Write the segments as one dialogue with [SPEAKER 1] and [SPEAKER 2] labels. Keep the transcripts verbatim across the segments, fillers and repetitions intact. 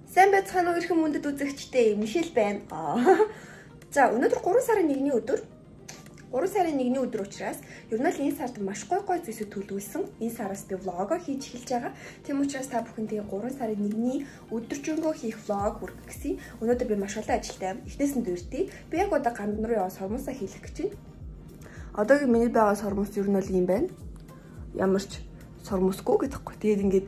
[SPEAKER 1] Сайн байцгаана уу эрхэм мөндөд үзэгчдээ. Мишель байна. За өнөөдөр гурван сарын нэгний өдөр. гурван сарын нэгний өдөр учраас ер нь л энэ сард маш гой гой зүйлсүүд төлөвлөсөн. Энэ сараас би влого хийж эхэлж байгаа. Тийм учраас та бүхэн тэгээ гурван сарын нэгний өдөржингөө хийх влог хүргэх гэсэн. Өнөөдөр би маш олон ажилтай. Эхнээс нь дүүртий. Би яг одоо Гандан руу яваа сормосоо хийх гэж байна. Одоогийн миний байгаа сормос ер нь л юм байна. Ямар ч сормосгүй гэдэгхгүй. Тэгээд ингээд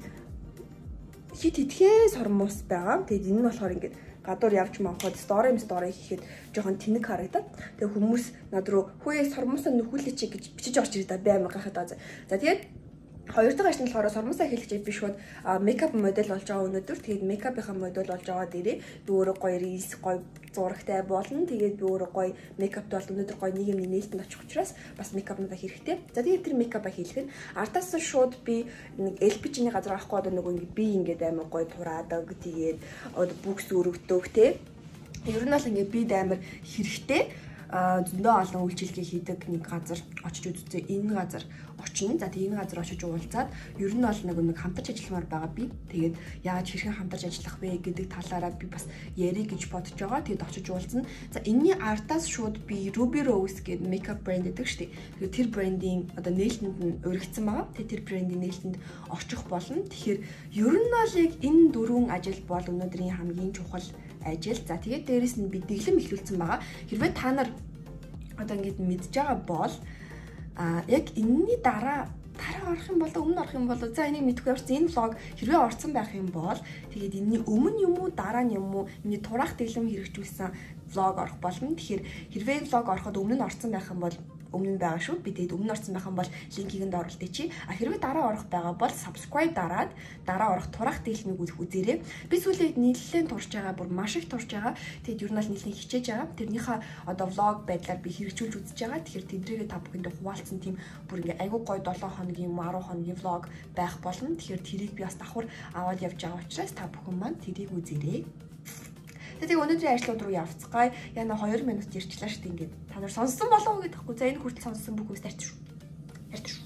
[SPEAKER 1] хит хитгэн сормос байгаа. Тэгээд энэ нь болохоор ингээд гадуур явж манхад стори юм стори хийхэд жоохон тэнэг харагдаад. Тэгээд хүмүүс над руу хөөе сормосоо нөхүүлээч гэж бичиж орж ирээд би амар гайхаад байгаа. За тэгээд хоёр дахь ажил нь болохоор сормосоо хийлгэж би шууд мейкап модель болж байгаа өнөөдөр. Тэгээд мейкапынхаа модель болж байгаа дээрээ би өөрөө гоё рилс гоё зурагтай болно. Тэгээд би өөрөө гоё мейкаптай бол өнөөдөр гоё нэг юм нээлтэнд очих учраас бас мейкапнуудаа хэрэгтэй. За тэгээд тэр мейкапаа хийлгэх нь артаас нь шууд би нэг эл пи жи-ний газар авахгүй одоо нөгөө ингэ би ингээд амар гоё тураадаг. Тэгээд одоо бүкс өргөдөг те. Ер нь бол ингэ бид амар хэрэгтэй зөндөө олон үйлчилгээ хийдэг нэг газар очиж үзтээ энэ газар очино. За тэгээ энэ газар очиж уулзаад ер нь бол нэг нэг хамтарч ажилламаар байгаа би. Тэгээд яаж хэрхэн хамтарч ажиллах вэ гэдэг талаараа би бас ярих гэж бодож байгаа. Тэгээд очиж уулзна. За энэний артаас шууд би Ruby Rose гэдэг makeup brand гэдэг шүү дээ. Тэгээд тэр брендийн одоо нээлтэнд нь өргөцсөн байгаа. Тэгээд тэр брендийн нээлтэнд очих болно. Тэгэхээр ер нь бол яг энэ дөрвөн ажил бол өнөөдрийн хамгийн чухал ажил. За тэгээд дээрэс нь би дэглэм ихлүүлсэн байгаа. Хэрвээ та нар одоо ингэж мэдж байгаа бол а яг энэний дараа дараа орох юм бол өмнө орох юм бол за энийг мэдгүй явсан энэ влог хэрвээ орсон байх юм бол тэгээд энэний өмнө юм уу дараа нь юм уу миний тураах дэглэм хэрэгжүүлсэн влог орох болно. Тэгэхээр хэрвээ энэ влог ороход өмнө нь орсон байх юм бол өмнө нь байгаа шүү. Би тэгээд өмнө орсон байх юм бол линкийг нь оруулъя чи. А хэрвээ дараа орох байгаа бол subscribe дараад дараа орох тураах дэглэмийг үзээрэй. Би сүүлийн нийллэн турж байгаа, бүр маш их турж байгаа. Тэгээд ер нь л нийлэн хичээж байгаа. Тэрнийхээ одоо влог байдлаар би хэрэгжүүлж үзэж байгаа. Тэгэхээр тэдрийгээ та бүхэндээ хуваалцсан тийм бүр ингээ айгүй гой долоо хоногийн, арав хоногийн влог байх болно. Тэгэхээр тэрийг би бас давхар аваад явж байгаа учраас та бүхэн маань тэрийг үзээрэй. Тэгээд өнөөдрийн ажлууд руу явцгаая. Яна хоёр минут ярьчлаа шүү дээ ингээд. Та нар сонссон болов уу гэдэгхгүй. За энэ хүртэл сонссон бүх хүмүүс тарьчих шүү. Тарьчих шүү.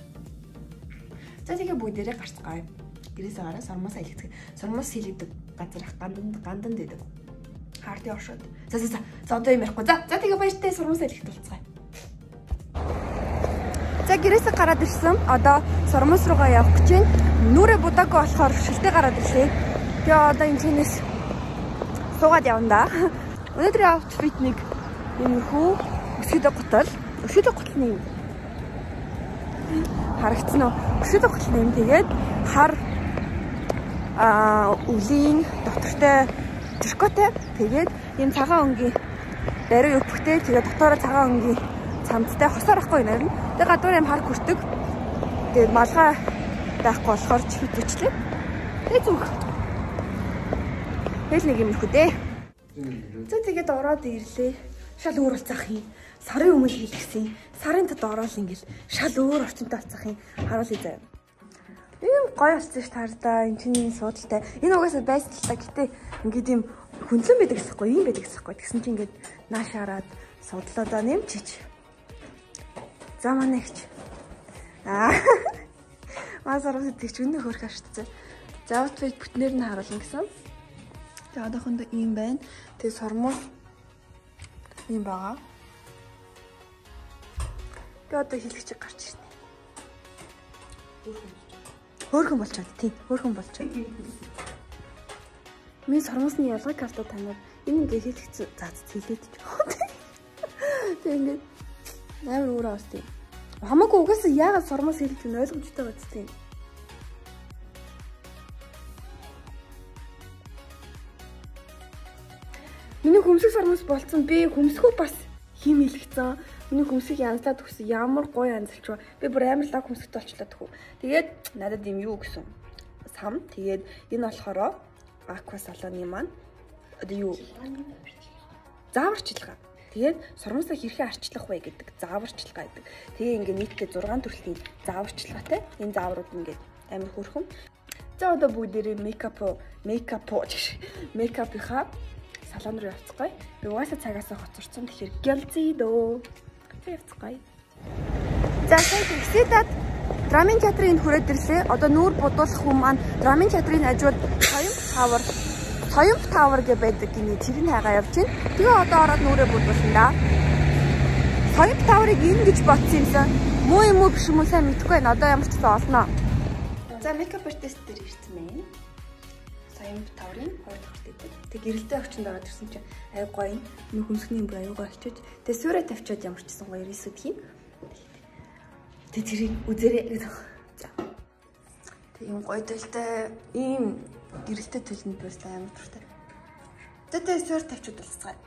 [SPEAKER 1] За тэгээ бүгдээрээ гарцгаая. Гэрээс гараа сормос хэлэгдэх. Сормос хэлэгдэг газар ах гандан гандан дэдэг. Хаартын оршууд. За за за. За одоо юм ярихгүй. За за тэгээ баяртай сормос хэлэгдэх болцгаая. За гэрээс гараад ирсэн. Одоо сормос руугаа явах гэж байна. Нүрэ будаагүй болохоор шилтэй гараад ирлээ. Тэгээ одоо энэ чинээс суугаад явна да. Өнөөдрийн аутфит нэг юм хүү өсгөдө готол. Өсгөдө готолны юм. Харагдсан уу? Өсгөдө готолны юм. Тэгээд хар аа үлийн дотортой трикотой. Тэгээд ийм цагаан өнгийн даруй өвпгтэй. Тэгээд дотороо цагаан өнгийн цамцтай хосоор ахгүй нэрнэ. Тэгээд гадуур юм хар хүртэг. Тэгээд малгай байхгүй болохоор чихэд үчлээ. Тэгээд зүг. Тэгэл нэг юм их үү. За тэгээд ороод ирлээ. Шал өөр болцох юм. Сарын өмнө хийлгсэн. Сарын тод ороод ингээл шал өөр орчинтой болцох юм. Харуулъя заяа. Ийм гоё болцсон ш тардаа. Энд чиний суудалтай. Энэ угаасаа байсалтай. Гэтэ ингээд юм хүнлэн байдаг гэсэхгүй. Ийм байдаг гэсэхгүй. Тэгсэн чинь ингээд нааш хараад судлаадаа нэмчиж. За манай ихч. Аа. Маа сарвс идэгч өнөө хөрх ааштай. За outfit бүтнээр нь харуулна гэсэн. Тэгээд одоохондоо ийм байна. Тэгээд сормос ийм байгаа. Тэгээд одоо хэлгч гарч ирсэн. Хөөрхөн болчиход тийм. Хөөрхөн болчиход. Миний сормосны ялгыг авто танаар энэ ингээ хэлгч заац хэлээд ч. Тэгээд ингээ амар өөрөө авсан. Хамаагүй угаасаа яагаад сормос хэлгч нь ойлгомжтой байц тийм. Миний хөмсг сормос болцсон. Би хөмсгөө бас хим хэлгцэн. Миний хөмсгийг янзлаад өгсөн. Ямар гоё янзлж ба. Би бүр амар лаг хөмсгт болчлаа тхүү. Тэгээд надад юм юу гэсэн. Сам. Тэгээд энэ болохоор аква салоны маань одоо юу? Зааварчилгаа. Тэгээд сормосоо хэрхэн арчлах вэ гэдэг зааварчилгаа гэдэг. Тэгээ ингээ нийтдээ зургаан төрлийн зааварчилгаатай. Энэ зааврууд ингээд амар хөөрхөн. За одоо бүгдээрээ мейкап мейкап мейкапынхаа салон руу явцгаая. Би угаасаа цагаасаа хоцорсон. Тэгэхээр гялзий дөө. Гэвч явцгаая. За сая тэгсэдад драмын театрын хүрээд ирлээ. Одоо нүүр будуулах хүн маань драмын театрын хажууд хоёр хавар Соёмп Tower гэж байдаг гинэ тэрний хайгаа явж байна. Тэгээ одоо ороод нүрээ бүдүүлсэн да. Соёмп Tower-ыг энэ гэж бодсон юмсан. Муу юм уу биш юм уу сайн мэдэхгүй байна. Одоо ямар ч гэсэн олноо. За makeup artist дээр ирсэн байна. Соёмп Tower-ын хоёр дахь гэдэг. Тэг гэрэлтэй очинд ороод ирсэн чинь ай гоё юм. Нүх хүнсний юм аюугаа очиж. Тэг сүрэ тавьчаад ямар ч гэсэн гоё рисүүд хий. Тэг тэрийг үзээрэй гэдэг. За. Тэг юм гоё дэлтэй ийм гэрэлтэй төлөнд байсан амар дуртай. Тэтэй сүр тавьчуд болцгаая.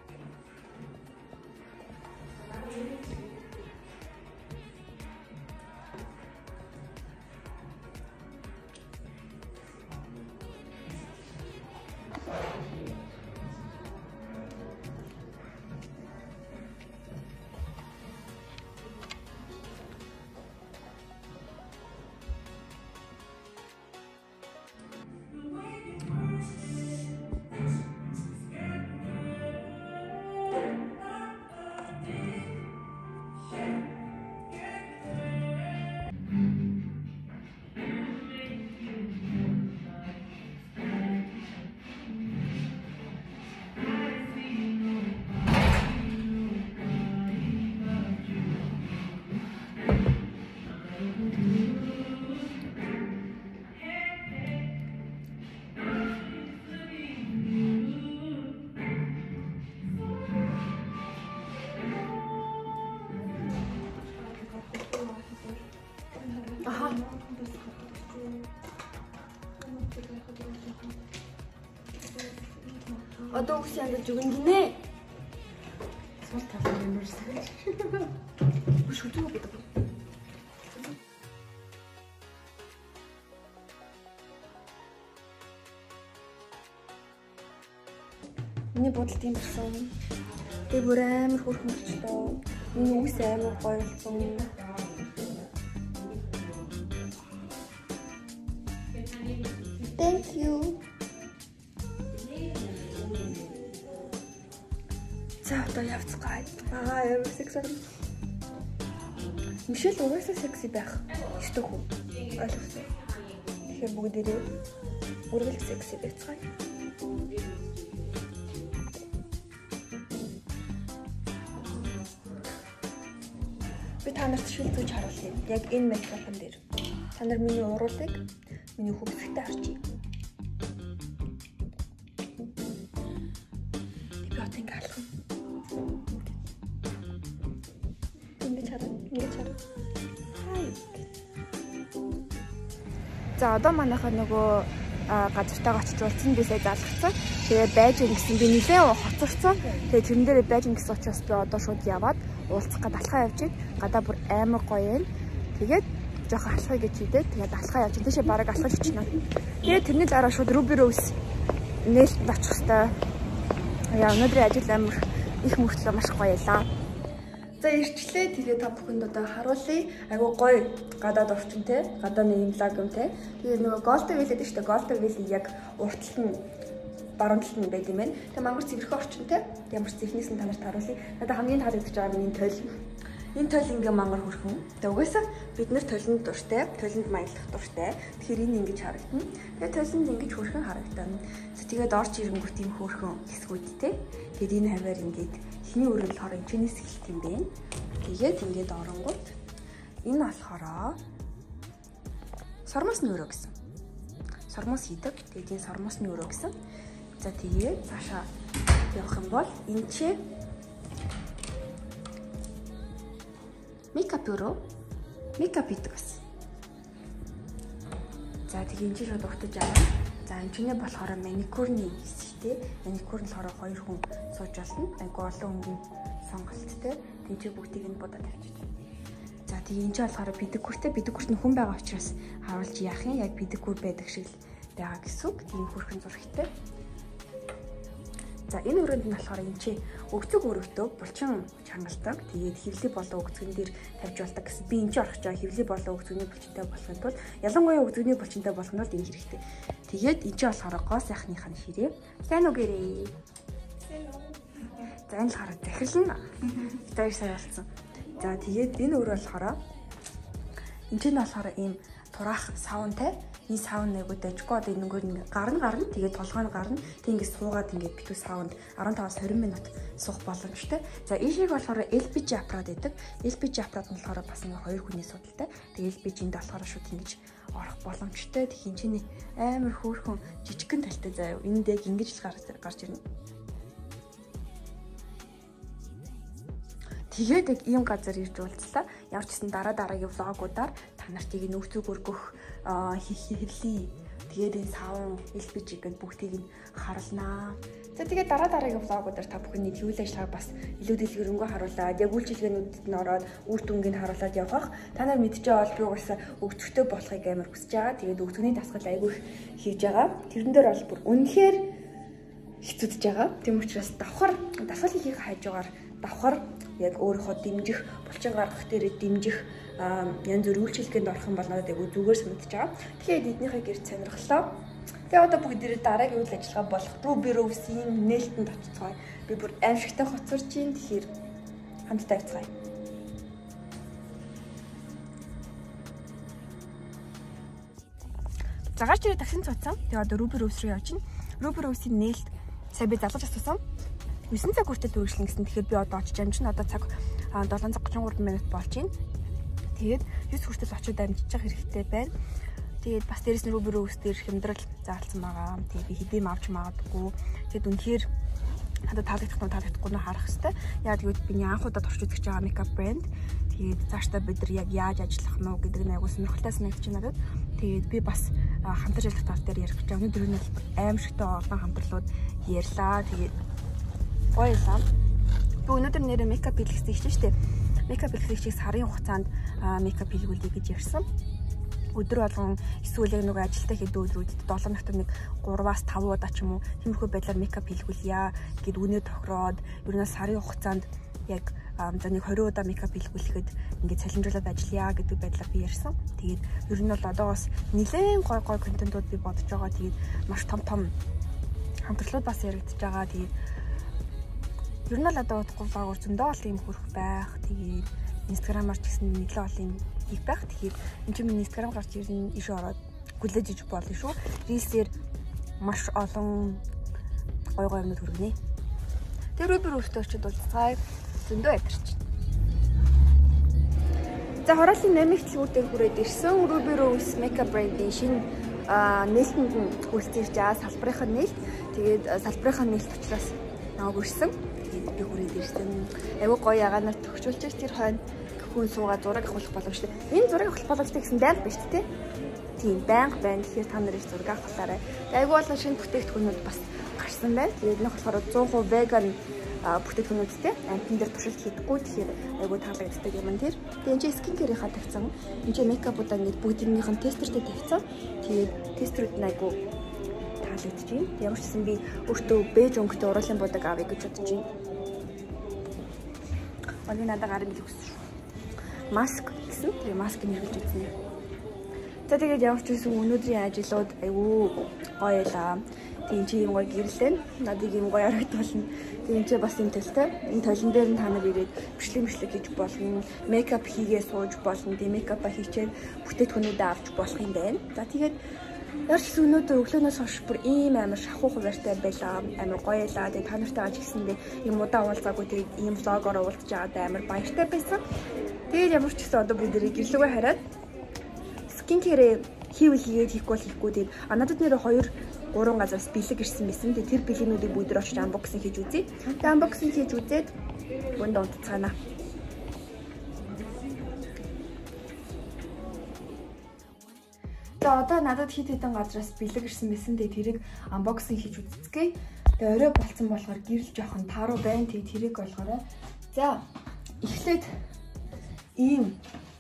[SPEAKER 1] Одоо үс янда зүгэн гинэ. Сул талын юмэрсэн. Үш үгүй гэдэг. Миний бодол тийм болсон. Би бүр амар хөрхөн болчихлоо. Миний үс амар гоё болсон. Thank you. За одоо явцгаая. Аа ямар секси. Мишель угаасаа секси байх. Ёстой хүн. Ойлгосон. Тэгэхээр бүгдээрээ үргэлж секси байцгаая. Би та нарт шилжүүлж харуулъя. Яг энэ микрофон дээр. Та нар миний уруулыг миний хөвсгтээ харчих. Би бат ингэ алах. За одоо манайхаа нөгөө газартаа очиж уулзсан бисээ залгацсан. Тэгээ байж ингэсэн би нилээ хоцорсон. Тэгээ тэрэн дээр байж ингэсэн учраас би одоо шууд яваад уулзах гээд алхаа явж ид. Гадаа бүр амар гоё юм. Тэгээд жоохон алхах гэж хийдээ. Тэгээд алхаа явж тийшээ бараг алхаж очно. Тэгээд тэрний дараа шууд Ruby Rose нээлт очих хэвээр. Яа өнөөдрийн ажил амар их мөртлөө маш гоё ялаа. За ирчлээ. Тэгээ та бүхэнд одоо харуулъя. Айгу гоё гадаад орчин те. Гадааны юм лаг юм те. Тэгээ нөгөө Golden Valley гэдэг чинь Golden Valley яг уртталт нь баруун талд нь байд юм байна. Тэгээ мангар цэвэрхэн орчин те. Ямар ч зэхнээс нь та нарт харуулъя. Надад хамгийн таалагдж байгаа миний тойл. Энэ тойл ингээ мангар хөрхөн. Тэгээ угаасаа бид нэр тойлонд дуртай, тойлонд маялдах дуртай. Тэгэхээр энэ ингэж харагдана. Тэгээ тойлонд ингэж хөрхөн харагдана. Тэгээд орж ирэнгүүт юм хөрхөн хэсгүүд те. Тэгээд энэ хаваар ингээд эхний өрөө болохоор энэчнээс эхэлт юм бэ. Тэгээд ингээд оронгууд энэ болохоор сормосны өрөө гэсэн. Сормос хийдэг. Тэгээд энэ сормосны өрөө гэсэн. За тэгээд цаашаа явах юм бол энэ чи мейкап өрөө. Мейкап хийдэг бас. За тэгээд энэ чи шууд угтаж аваа. За энэ чинээ болохоор маникюрны хэсэгтэй. Маникюр нь болохоор хоёр хүн сууж болно. Айгу олон өнгийн сонголттой. Тэнцээ бүгдийг нь будаад тавьчих. За тэгээ энэ ч болохоор педикюртэй. Педикюрт нь хүн байгаа учраас харуулж яах юм? Яг педикюр байдаг шиг л байгаа гэсэн үг. Тийм хөрхэн зурагтай. За энэ өрөөнд нь болохоор энэ чи өгцөг өрөвдөө булчин чангалдаг. Тэгээд хэвлэг болон өгцгөн дээр тавьж болдог гэсэн. Би энэ чи орох жаа хэвлэг болон өгцгөний булчинтай болохын тулд ялангуяа өгцгөний булчинтай болох нь бол энэ хэрэгтэй. Тэгээд энэ чи болохоор гоо сайхных нь ширээ. Сайн уу гэрээ. Сайн уу. За энэ болохоор захирлна. Хоёр сая болсон. За тэгээд энэ өрөө болохоор энэ ч нь болохоор ийм тураах савнтай. энэ саунд айгуу дажгүй одоо энэгээр ингээ гарна гарна тэгээд толгой нь гарна тэг ингээ суугаад ингээ битүү саунд арван таваас хорин минут суух боломжтой. За ийшээг болохоор эл пи жи аппарат гэдэг. эл пи жи аппарат нь болохоор бас ингээ хоёр хүний судалтай. Тэгээд эл пи жинд болохоор шууд ингэж орох боломжтой. Тэг хинчээний амар хөөрхөн жижигхэн талтай заяа. Энд яг ингэж л гарч ирнэ. Тэгээд яг ийм газар ирж уулзлаа. Ямар ч гэсэн дараа дараагийн влогуудаар та нарт яг нөөцөг өргөх хэллий. Тэгээд энэ савн эл пи жи гэд бүгдийг нь харуулнаа. За тэгээд дараа дараагийн влогуудаар та бүхний хэвлэл ажиллагааг бас илүү дэлгэрэнгүй харуулад, яг үйлчилгээнүүдэд нь ороод үр дүнгийг харуулад явах. Та нар мэдчихээ бол би угаасаа өгцөгтэй болохыг амар хүсэж байгаа. Тэгээд өгцөгний дасгал айгүй их хийж байгаа. Тэрэн дээр бол бүр үнэхээр хэцүүдж байгаа. Тийм учраас давхар дасгал хийхийг хайж байгаагаар давхар яг өөрийнхөө дэмжих, булчин гаргах дээрээ дэмжих янз бүр үйлчилгээнд орох юм бол надад айгүй зүгээр санагдаж байгаа. Тэгэхээр эднийхээ гэр сонирхлоо. Тэгээ одоо бүгдээрээ дараагийн үйл ажиллагаа болох Ruby Rose-ийн нээлтэнд очицгаая. Би бүр аимшигтай хоцорж ийн тэгэхээр хамтдаа явцгаая. Загарч ирээ таксинд цуцсан. Тэгээ одоо Ruby Rose руу явж ийн. Ruby Rose-ийн нээлт сая би залгаж асуусан. нine цаг хүртэл үргэлжлэн гэсэн. Тэгэхээр би одоо очиж амжина. Одоо цаг seven цаг thirty-three минут болж байна. Тэгээд nine хүртэл очиод амжиж хэрэгтэй байна. Тэгээд бас дээрэс нь Ruby Rose дээр хямдрал заалсан байгаа. Тэгээд би хэдийм авч магадгүй. Тэгээд үнэхээр надад таалагдах нь таалагдахгүй нь харах хэрэгтэй. Яг тэгвэл биний анх удаа турш үзэж байгаа makeup brand. Тэгээд цаашдаа бид нар яг яаж ажиллах нь уу гэдэг нь аягүй сонирхолтой санагдаж байна надад. Тэгээд би бас хамтарч ажиллах тал дээр ярих гэж байгаа. Өнөөдөр нь аимшигтай олон хамтрлууд ярьлаа. Тэгээд гоё лам. Би өнөөдөр нэрээ makeup хийлгэсэн чинь шүү дээ. Makeup хийлгэхийг сарын хугацаанд makeup хийлгүүлье гэж ярьсан. Өдөр болгон эсвэл яг нэг ажилтаа хэд өдрүүд seven ногт нэг three-аас five удаа ч юм уу тиймэрхүү байдлаар makeup хийлгүүлье гэд үнэ тохироод ер нь сарын хугацаанд яг за нэг twenty удаа makeup хийлгүүлэхэд ингээд цалинжуулаад ажиллая гэдэг байдлаар би ярьсан. Тэгээд ер нь бол одоо бас нэлээд гой гой контентууд би бодож байгаа. Тэгээд маш том том хамтрлууд бас яригдж байгаа. Тэгээд ер нь л одоо утгагүй баг зөндөө олон юм хөрөх байх. Тэгээд Instagram-аар ч гэсэн нэлээд олон их байх. Тэгэхээр энэ чинь миний Instagram гарч ирнэ иш ороод хүлээж иж болно шүү. Reels-ээр маш олон гой гой юмнууд хүргэнэ. Тэр Ruby Rose-тэй очиод уулзцай зөндөө ятарч. За хороолын нэмэгдэл үр дээр хүрээд ирсэн Ruby Rose makeup brand-ийн шинэ нээлтэнд хүрэлцэн ирж байгаа салбарынхаа нээлт. Тэгээд салбарынхаа нээлт учраас намайг өрсөн. Тэгээд би хүрээд ирсэн. Айгуу гоё ягаанаар төгчүүлж тэр хойно хүн суугаад зураг авах боломжтой. Энэ зураг авах боломжтой гэсэн байнга биш үү? Тийм, байнга байна. Тэгэхээр та нар их зураг авахлаарай. Айгуу болон шинэ бүтээгдэхүүнүүд бас гарсан байна. Тэгээд нэг болохоор one hundred percent vegan бүтээгдэхүүнүүдтэй. Амтан дээр туршилт хийдэггүй. Тэгэхээр айгуу таалагддаг юм тэр. Тэгээд энэ чинь skin care-ийнхаа тавьсан. Энэ чинь makeup-уудаа ингээд бүгдийнх нь тестертэй тавьсан. Тэгээд тестерүүд нь айгуу таалагдж байна. Ямар ч гэсэн би өөртөө бэж өнгөтэй уруулын будаг авъя гэж бодож байна. Оны надад гарын бил өгсөн. Маск гэсэн. Тэгээ маск нэрвэлж үзье. За тэгээд ямар ч байсан өнөөдрийн ажлууд айгүй гоё лаа. Тийм чи юм гоё гэрлээ. Надад юм гоё харагдвал тийм чи бас юм талтай. Энэ толон дээр нь та нар ирээд бичлэг бичлэг хийж болно. Мейкап хийгээ сууж болно. Тийм мейкапа хийчээд бүтээтгүүнүүдээ авч болох юм байна. За тэгээд ямар ч гэсэн өнөөдөр өглөөнөөс хойш бүр ийм амар шахуу хуваартай байлаа. Амар гоё лаа. Тэгээд та нартайгаа ч гэсэндээ юм удаа уулзаагүй тэгээд ийм влогоор уулзж байгаад амар баяртай байсан. Тэгээд ямар ч гэсэн одоо бид нэр гэрлүүгээ хараад skin care хийвэл хийгээд хийхгүй бол хийхгүй. Тэгээд надад нэр two three газраас бэлэг ирсэн байсан. Тэгээд тэр бэлэгнүүдийг бүгд очиж unboxing хийж үзье. Тэгээд unboxing хийж үзээд бүнд унтцгаана. За одоо надад хит хитэн газраас бэлэг ирсэн байсан. Тэгээд тэрийг unboxing хийж үзцгээе. Тэгээд орой болцсон болохоор гэрэл жоохон тааруу байна. Тэгээд тэрийг болгоорой. За эхлээд ийм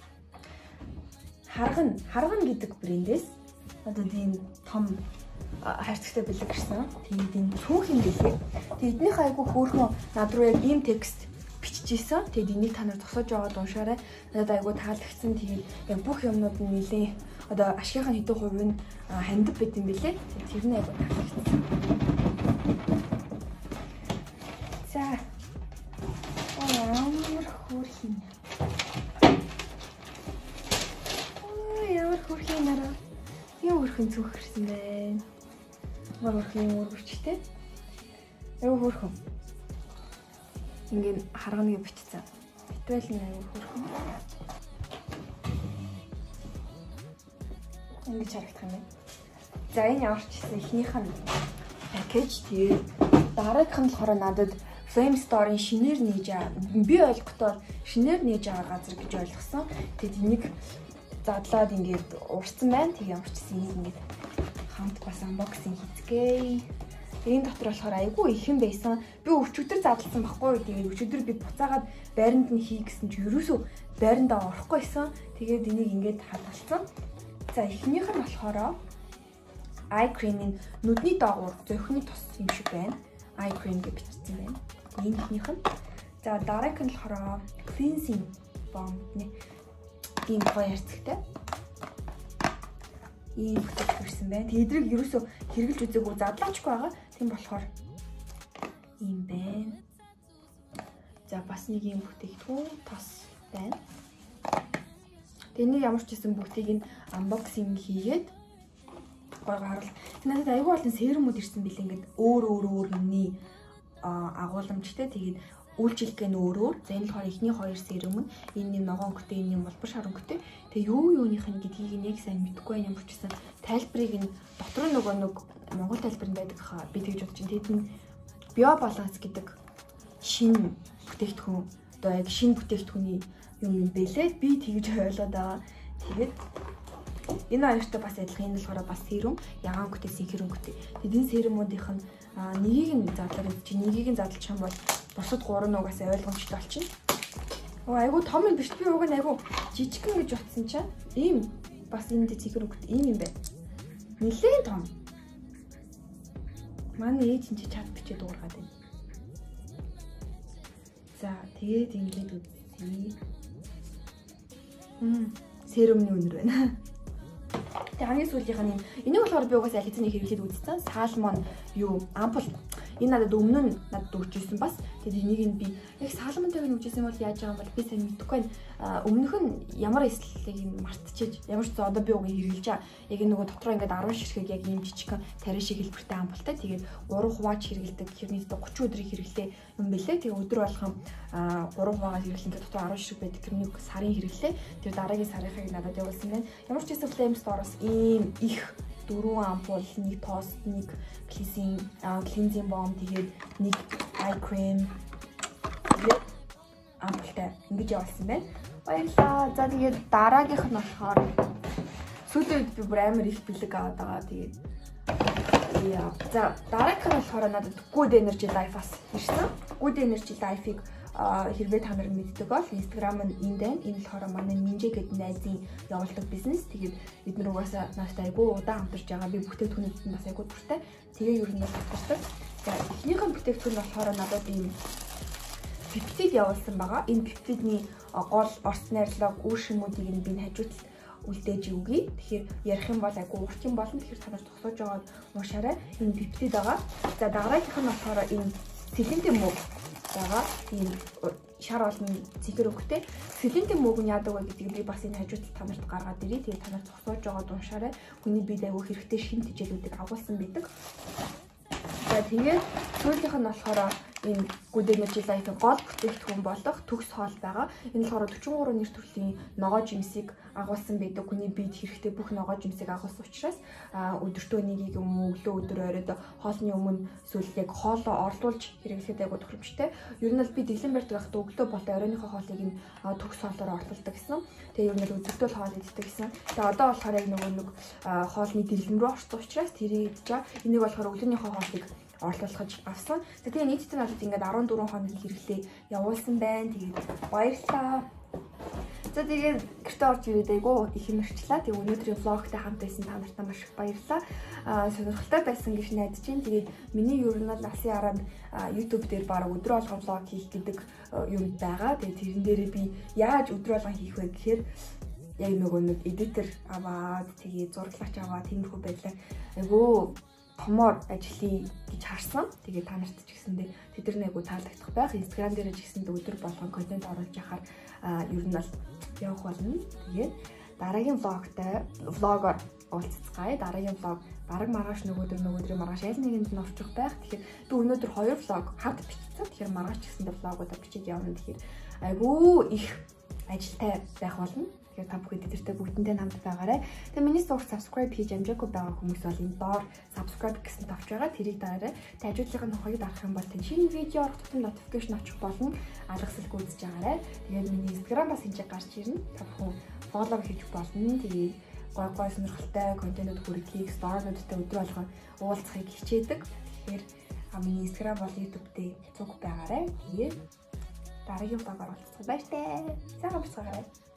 [SPEAKER 1] харган харган гэдэг брэндээс одоо тийм том хайрцагтай бэлэг ирсэн. Тэгээд энэ түүх юм бэлээ. Тэгээд эднийх айгу хөөрхөн над руу яг ийм текст биччихсэн. Тэгээд энийг та нар зогсоож яваад уншаарай. Надад айгу таалагдсан. Тэгээд яг бүх юмнууд нь нэлээ одоо ашигынхаа хэдэн хувь нь хандив байт юм бэлээ. Тэр нь айгу таалагдсан. За ямар хөөрхөн ямар хөөрхөн нараа. Тийм хөөрхөн өөрхөн цүнх ирсэн байна. Өөрхөн өөрчтэй. Аюу хөөрхөн. Ингээд харганыг бичсэн. Битвэл нэг аюу хөөрхөн. Ингээд харагдах юм байна. За энэ яварчсан эхнийх нь пакэж тэгээд дараагийнх нь болохоор надад Flame Store-ын шинээр нээж би ойлгохдоо шинээр нээж байгаа газар гэж ойлгосон. Тэгээд энийг задлаад ингээд урсан байна. Тэгээд ямарчсан энийг ингээд хамт бас unboxing хийцгээе. Энэ дотор болохоор айгүй их юм байсан. Би өчигдөр задлсан байхгүй. Тэгээд өчигдөр би буцаагаад байранд нь хий гэсэн чи ерөөсөө байрандаа орохгүй байсан. Тэгээд энийг ингээд хадгалсан. За эхнийх нь болохоор eye cream-ийн нүдний доогуур зохины тос юм шиг байна. Eye cream гэж бичсэн байна. Энэ ихнийх нь. За дараагийнх нь болохоор cleansing balm нэ. Ийм гоё ярцгтай. Ийм бүтээл ирсэн байна. Тэдрийг ерөөсөө хэрглэж үзээгүй задлаачгүй байгаа. Тийм болохоор ийм байна. За бас нэг ийм бүтээгдэхүүн тос байна. Тэнийг ямар ч гэсэн бүгдийг нь unboxing хийгээд гоё харуул. Надад айгүй олон серумуд ирсэн билээ ингээд өөр өөр өөр юмний агуулмжтай. Тэгээд үйлчлэг нь өөр өөр. За энэ болохоор эхний хоёр серум нь энэ нэг ногоон өнгөтэй, энэ нэг болбор шар өнгөтэй. Тэгээ юу юуных нь гэдгийг нэг сайн мэдэхгүй юм болчихсон. Тайлбарыг нь дотор нь нөгөө нэг монгол тайлбар нь байдаг хаа. Би тэгж бодож чинь. Тэд нь био баланс гэдэг шинэ бүтээгдэхүүн. Одоо яг шинэ бүтээгдэхүүний юм юм бэлээ. Би тэгж ойлгоод байгаа. Тэгээд энэ хоёртой бас адилхан. Энэ болохоор бас серум, ягаан өнгөтэй, синхэр өнгөтэй. Тэгээд энэ серумуудынх нь нэгийг нь задлаад чи нэгийг нь задлчих юм бол бусад гурав нугаас ойлгомжтой болчихно. Оо айгу том юм биш би уг нь айгу жижигхэн гэж утсан чинь ийм бас энэ синхэр өнгөтэй ийм юм байна. Нилээн том. Манай ээж энэ чад бичээд уургаад байна. За тэгээд ингэж үзье. Мм серумны үнэр байна. Тэгээ хамгийн сүүлийнх нь энийг болохоор би угаасаа аль хэзээ хэрэглээд үзсэн. Салмон юу ампул. Энэ надад өмнө нь надад өгчээсэн бас. Тэгээд энийг нь би яг салмонтойг нь өгчээсэн бол яаж байгаа юм бол би сайн мэдэхгүй байна. Өмнөх нь ямар эслэлийг нь мартчихэж ямар ч зөө одоо би уг хэрэглэж байгаа. Яг нөгөө дотроо ингээд арван ширхэг яг ийм жижигхэн тариа шиг хэлбэртэй ампултай. Тэгээд гурав хувааж хэрэглэдэг. Хэрнээ тридцать өдрийг хэрэглээ юм бэлээ. Тэгээд өдөр болгон гурав хуваагаар хэрэглэн дотор арван ширхэг байдаг. Тэрнийг сарын хэрэглээ. Тэр дараагийн сарынхыг надад явуулсан байна. Ямар ч гэсэн Flame Store-оос ийм их дөрвөн ампул, нэг тост, нэг cleansing cleansing balm, тэгээд нэг eye cream тэгээд ампултай ингэж явуулсан байна. Баярлалаа. За тэгээд дараагийнх нь болохоор сүүлийн үед би бүр амар их бэлэг аваад байгаа. Тэгээд яа. За дараагийнх нь болохоор надад Good Energy Life-аас ирсэн. Good Energy Life-ыг хэрвээ та нар мэддэг бол Instagram нь энд байна. Энэ болохоор манай Минжэ гэдэг найзын явуулдаг бизнес. Тэгээд бид нар угаасаа наастай айгүй удаан хамтарч байгаа. Би бүтээгдэхүүнүүд нь бас айгүй дуртай. Тэгээ ер нь бас дуртай. За эхнийхэн бүтээгдэхүүн болохоор надад ийм пептид явуулсан байгаа. Энэ пептидний гол орц найрлага үр шимүүдийг нь би хажуудалд үлдээж өгье. Тэгэхээр ярих юм бол айгүй урт юм болно. Тэгэхээр та нар зогсоож байгаад уушаарай. Энэ пептид байгаа. За дараагийнх нь болохоор энэ сэлэнтэй мөг байгаа. Тийм шар олон цэгэр өгтэй. Сэлэнтэй мөг нь яадаг вэ гэдгийг би бас энэ хажуудалд та нарт гаргаад ирье. Тэгээд та нар зогсоож байгаад уушаарай. Хүний бид айгүй хэрэгтэй шин тэжээлүүдийг агуулсан байдаг. За тэгээд сүүлийнх нь болохоор энэ Good Energy Life-ийн гол бүтээгдэхүүн болох төгс хоол байгаа. Энэ болохоор forty-three нэр төрлийн ногоо жимсийг агуулсан байдаг. Хүний биед хэрэгтэй бүх ногоо жимсийг агуулсан учраас өдөртөө нэгийг юм уу өглөө өдөр оройд хоолны өмнө эсвэл яг хоолоо орлуулж хэрэглэхэд айгуу тохиромжтой. Ер нь бол би дэглэн барьдаг байхдаа өглөө болоо оройныхоо хоолыг нь төгс хоолоор орлуулдаг гэсэн. Тэгээ ер нь өдөртөө хоол иддэг гэсэн. Тэгээ одоо болохоор яг нөгөө нэг хоолны дэглэм рүү орсон учраас тэрийг за энийг болохоор өглөөнийхөө хоолыг орлуулж авсан. За тэгээ нийтдээ надад ингээд fourteen хоног хэрэглээ явуулсан байна. Тэгээд баярлалаа. За тэгээд гэртээ орж ирээд айгу их юм өрчлээ. Тэгээ өнөөдрийн влогтой хамт байсан та нартай маш их баярлалаа. Аа сонирхолтой байсан гэж найдаж байна. Тэгээд миний ер нь бол Асын араад YouTube дээр баг өдөр болгон влог хийх гэдэг юм байгаа. Тэгээд тэрэн дээрээ би яаж өдөр болгон хийх вэ гэхээр яг нөгөө нэг эдитер аваад тэгээ зураглаач аваад тиймэрхүү байдлаар айгу томоор ажиллая гэж харсан. Тэгээд та нарт ч гэсэндээ тэдний айгу таалагдах байх. Instagram дээр ч гэсэндээ өдөр болгон контент оруулж яхаар ер нь бол явах болно. Тэгээд дараагийн влогтой влогоор
[SPEAKER 2] уулзцгаая. Дараагийн влог бараг маргааш нөгөөдөр нөгөөдрийн маргааш аль нэгэнд нь орчих байх. Тэгэхээр би өнөөдөр хоёр влог хавд бичсэн. Тэгэхээр маргааш ч гэсэн влогуудаа бичиж явна. Тэгэхээр айгүй их ажилтай байх болно. Тэгэхээр та бүхэн тэдэртэй бүгдэнтэй хамт байгаарай. Тэгээ миний суур subscribe хийж амжаагүй байгаа хүмүүс бол энэ доор subscribe гэсэн тавч байгаа. Тэрийг дараарай. Тэгээ ажууллагын тухайг дарах юм бол тань шинэ видео орох тутам notification очих болно. Алгасалгүй үзэж байгаарай. Тэгээд миний Instagram-аас энэ гарч ирнэ. Та бүхэн follow хийж болно. Тэгээ гой гой сонирхолтой контентууд хүргэхийг story-нуудтай өдөр болгон уулзахыг хичээдэг. Тэгэхээр миний Instagram бол YouTube дээр цуг байгаарай. Тэгээд дараагийн влогоор уулзах баяртай. Сайхан бацгаарай.